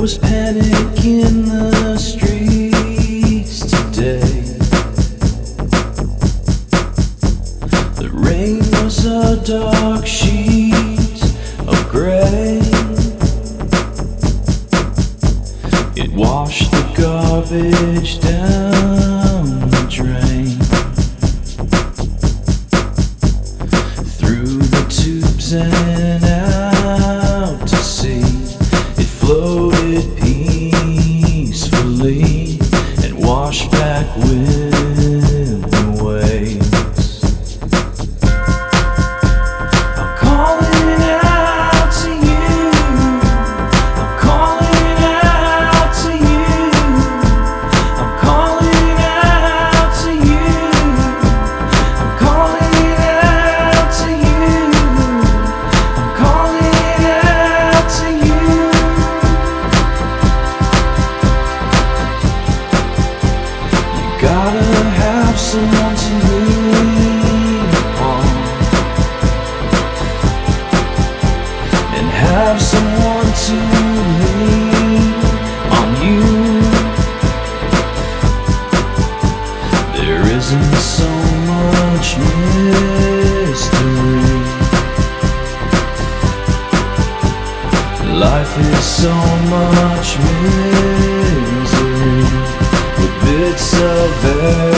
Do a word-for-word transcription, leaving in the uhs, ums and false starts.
was panic in the streets today. The rain was a dark sheet of gray. It washed the garbage down the drain, through the tubes and out to sea. It floated peacefully and washed back with the waves. I'm calling out to you, I'm calling out to you, I'm calling out to you, I'm calling out to you, I'm calling out to you. Gotta have someone to lean upon, and have someone to lean on you. There isn't so much mystery. Life is so much misery, with bits of everything.